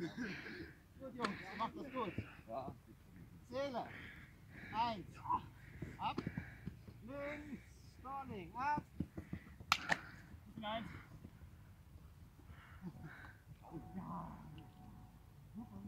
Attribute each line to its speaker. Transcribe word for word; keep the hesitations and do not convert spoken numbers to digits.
Speaker 1: Gut, Jungs, ihr macht das gut.
Speaker 2: Ja.
Speaker 1: Zähle. Eins. Ab. Links. Stalling. Ab.
Speaker 3: Eins.